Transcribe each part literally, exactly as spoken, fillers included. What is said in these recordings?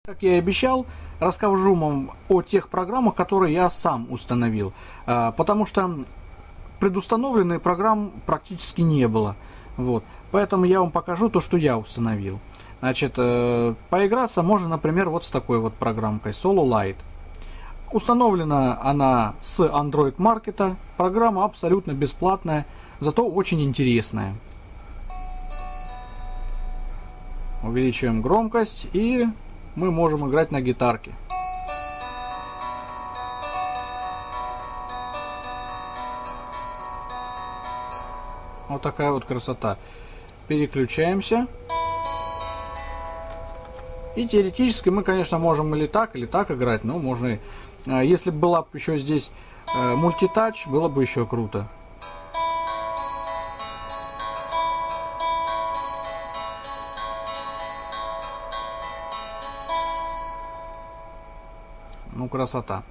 Как я и обещал, расскажу вам о тех программах, которые я сам установил. Потому что предустановленных программ практически не было. Вот. Поэтому я вам покажу то, что я установил. Значит, поиграться можно, например, вот с такой вот программкой Solo Lite. Установлена она с Android Market. Программа абсолютно бесплатная, зато очень интересная. Увеличиваем громкость, и мы можем играть на гитарке. Вот такая вот красота. Переключаемся. И теоретически мы, конечно, можем или так, или так играть. Но можно, если была бы еще здесь мультитач, было бы еще круто. Ну, красота.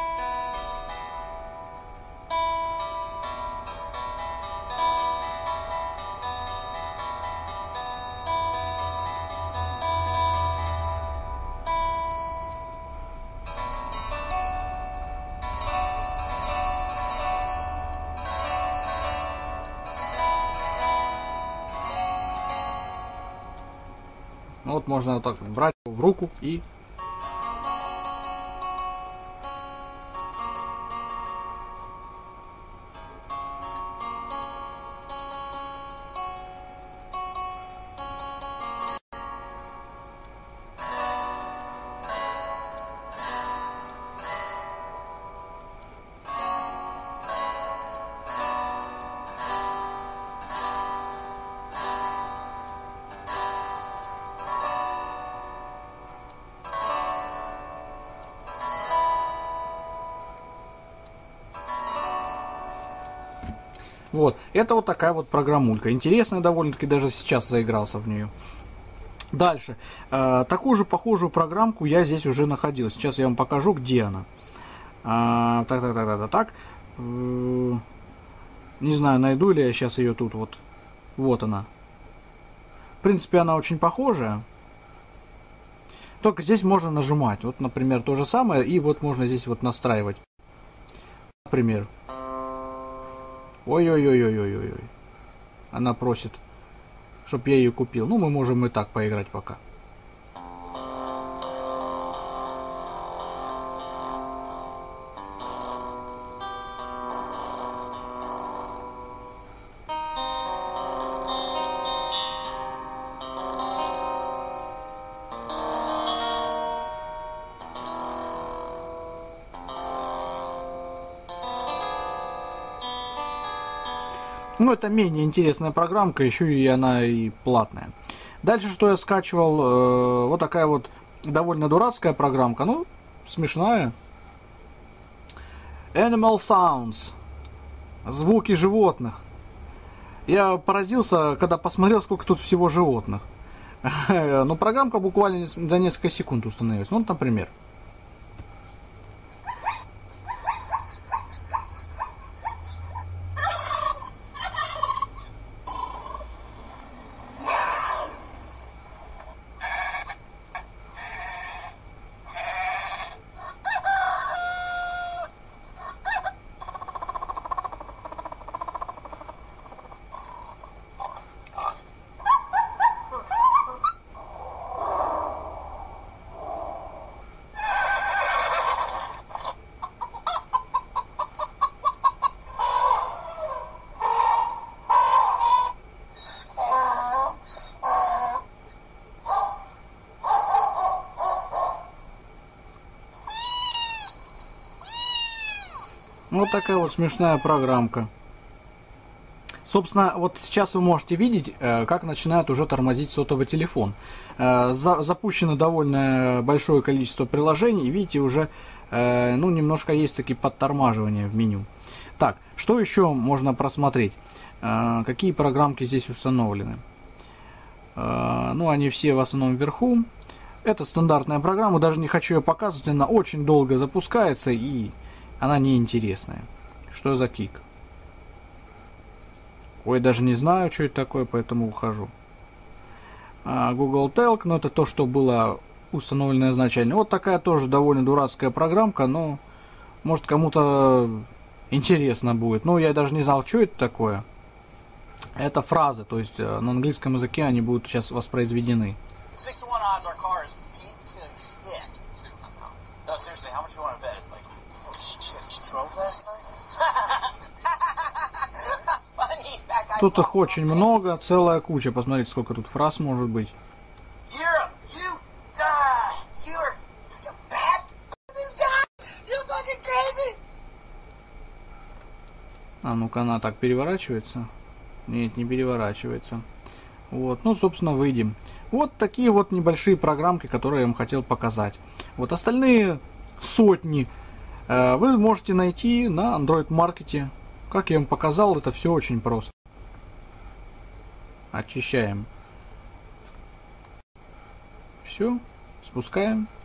Ну, вот можно вот так брать в руку и... Вот, это вот такая вот программулька. Интересная довольно-таки, даже сейчас заигрался в нее. Дальше. Э, такую же похожую программку я здесь уже находил. Сейчас я вам покажу, где она. Э, так, так, так, так, так, так. Э, не знаю, найду ли я сейчас ее тут. Вот, вот она. В принципе, она очень похожая. Только здесь можно нажимать. Вот, например, то же самое. И вот можно здесь вот настраивать. Например. Ой-ой-ой-ой-ой-ой. Она просит, чтоб я ее купил. Ну, мы можем и так поиграть пока. Ну, это менее интересная программка, еще и она и платная. Дальше, что я скачивал, э, вот такая вот довольно дурацкая программка, ну, смешная. Animal Sounds. Звуки животных. Я поразился, когда посмотрел, сколько тут всего животных. Ну, программка буквально за несколько секунд установилась. Ну, например. Вот такая вот смешная программка. Собственно, вот сейчас вы можете видеть, как начинает уже тормозить сотовый телефон. Запущено довольно большое количество приложений, и видите, уже ну, немножко есть такие подтормаживания в меню. Так, что еще можно просмотреть? Какие программки здесь установлены? Ну, они все в основном вверху. Это стандартная программа, даже не хочу ее показывать, она очень долго запускается и она неинтересная. Что за кик? Ой, даже не знаю, что это такое, поэтому ухожу. Google Talk, но это то, что было Установленное значение. Вот такая тоже довольно дурацкая программка, но может кому-то интересно будет. Ну, я даже не знал, что это такое. Это фразы, то есть на английском языке они будут сейчас воспроизведены. Тут их очень много, целая куча. Посмотрите, сколько тут фраз может быть. А ну-ка, она так переворачивается? Нет, не переворачивается. Вот, ну, собственно, выйдем. Вот такие вот небольшие программки, которые я вам хотел показать. Вот остальные сотни э, вы можете найти на Android Market. Как я вам показал, это все очень просто. Очищаем. Все, спускаем.